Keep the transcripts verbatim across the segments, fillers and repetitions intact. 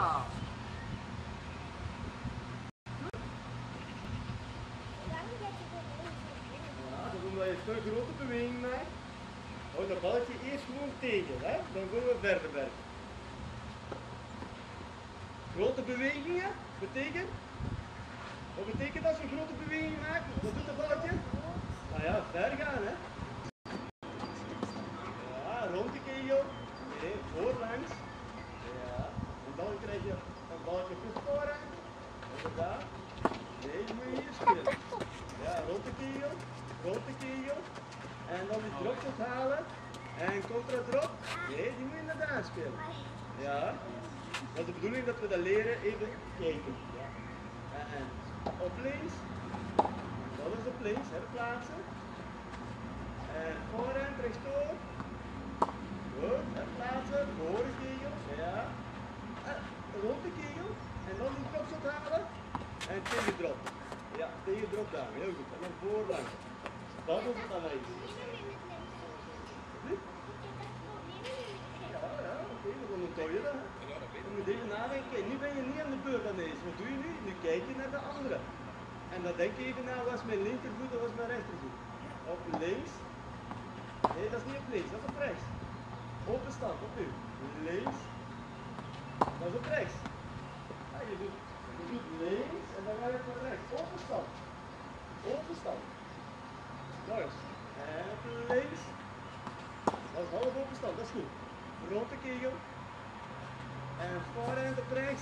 Hoppa. Ja, dan doen wij een veel grote beweging maken. Houd dat balletje eerst gewoon tegen, hè? Dan gaan we verder werken. Grote bewegingen betekent? Wat betekent dat zo'n grote beweging maakt? Wat doet dat balletje? Nou ja, ver gaan, hè? Ja, rond de kegel. Nee, voorlangs. Ja, en dan krijg je een balletje voor voorhand. Inderdaad. Nee, die moet je hier spelen. Ja, rond de kegel, rond de kegel. En dan die dropshot halen. En contra drop. Nee, die moet je inderdaad spelen. Ja. Dat is de bedoeling dat we dat leren, even kijken. Ja. En op links. Dat is op links, herplaatsen. En voorhand, rechtdoor. Goed, herplaatsen, voor de kegel. Ja. En rond de kegel. En dan die dropshot halen. En tegen drop. Ja, tegen drop daar. Heel goed. En dan voorlangs. Dat is het aanwijzen. Ja, ja, oké, dan onthoud je dat. Je moet even nadenken. Nu ben je niet aan de beurt aan deze. Wat doe je nu? Nu kijk je naar de andere. En dan denk je even na, was mijn linkervoet of was mijn rechtervoet? Op links. Nee, dat is niet op links, dat is op rechts. Open stand, op u. Links. Dat is op rechts. Ja, je, doet, je doet links en dan ga je naar rechts. Open stand. Open stand. Nog eens. En op links. Dat is half open stand, dat is goed. Rond de kegel. En voorhand op rechts.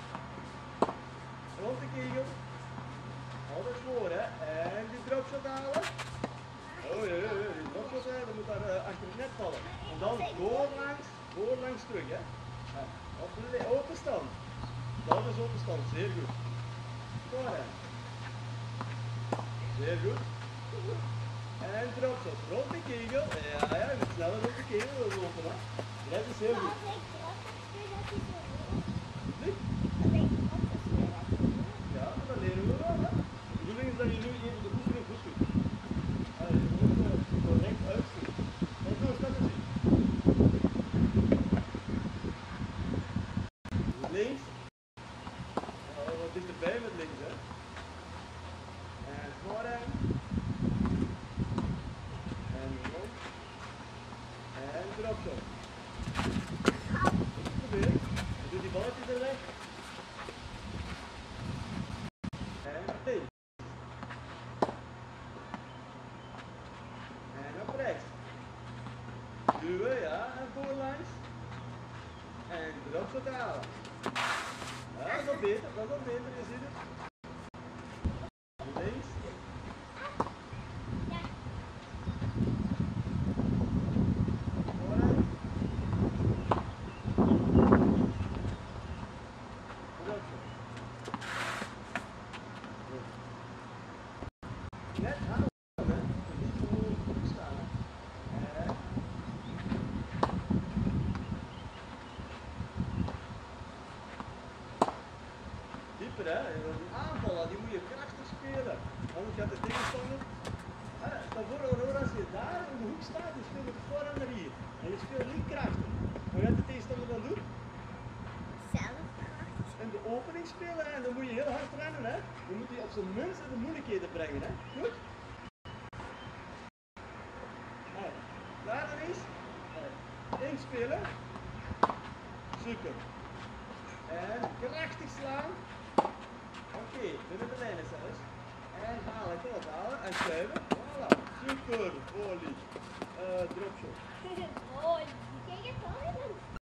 Rond de kegel. Altijd voor, hè. En die dropshot halen. Oh ja, ja, ja. Die dropshot halen, dat moet daar uh, achter het net vallen. En dan voorlangs, voorlangs terug, hè. Ja. Op de open stand. Dat is open stand, zeer goed. Voorhand. Zeer goed. En dropshot rond de kegel. Ja, ja, je moet sneller rond de kegel lopen, hè. Dat is heel goed. Ja, dat leren we wel, hè. De bedoeling is dat je nu even de oefening goed doet. Allee, je moet uh, correct uitvoeren. Kijk nou eens, laat het zien. Links. Uh, wat dichterbij met links, hè. En voorhand. En rond. En dropshot. Probeer. En doe die balletjes er weg. En links. En op rechts. Duwen, ja, en voorlangs. En dropshot halen. Ja, dat is wel beter, dat is wel beter, je ziet het. Links. Voorhand. Dropshot. Net houden, hè. Niet gewoon staan, hè. En. Dieper, hè. Die aanvallen, die moet je krachtig spelen. Anders gaat de tegenstander. Stel voor, hoor, als je daar in de hoek staat, je speelt met de voorhand naar hier. En je speelt niet krachtig. Wat gaat de tegenstander dan doen? In de opening spelen, en dan moet je heel hard rennen, hè. Dan moet je op zijn minst in de moeilijkheden brengen, hè. Goed? Nou, daar dan eens. Inspelen. Super. En krachtig slaan. Oké, okay, binnen de lijnen zelfs. En halen, kom op, halen en schuiven. Voilà. Super, volley. Uh, dropshot. Mooi. Kijk het al.